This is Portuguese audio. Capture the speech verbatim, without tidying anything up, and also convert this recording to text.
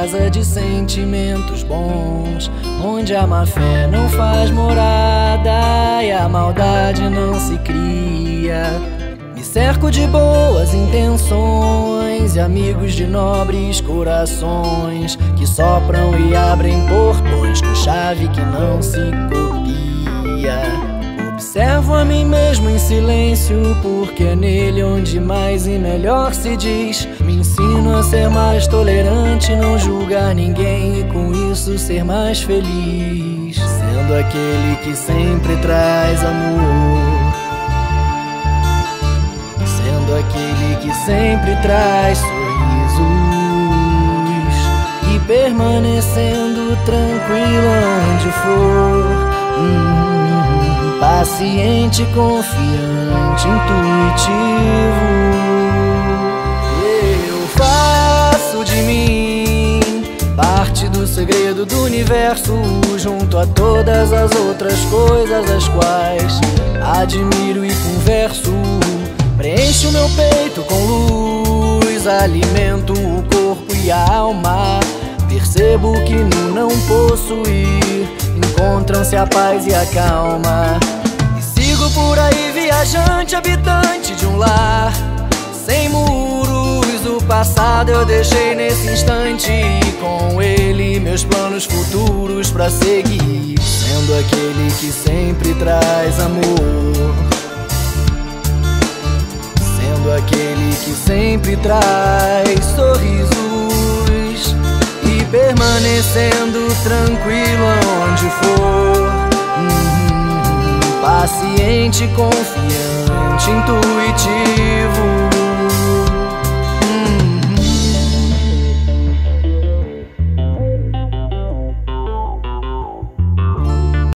casa de sentimentos bons, onde a má fé não faz morada e a maldade não se cria. Me cerco de boas intenções e amigos de nobres corações que sopram e abrem portões com chave que não se copia. Observo a mim mesmo em silêncio, porque é nele onde mais e melhor se diz. Me ensino a ser mais tolerante, não julgar ninguém e com isso ser mais feliz, sendo aquele que sempre traz amor, sendo aquele que sempre traz sorrisos e permanecendo tranquilo onde for. hum. Paciente, confiante, intuitivo. Eu faço de mim parte do segredo do universo, junto a todas as outras coisas as quais admiro e converso. Preencho meu peito com luz, alimento o corpo e a alma. Percebo que no não possuir encontram-se a paz e a calma. E sigo por aí viajante, habitante de um lar sem muros. O passado eu deixei nesse instante e com ele meus planos futuros pra seguir, sendo aquele que sempre traz amor, sendo aquele que sempre traz sorrisos e permanecendo tranquilo onde for. hum, Paciente, confiante, intuitivo.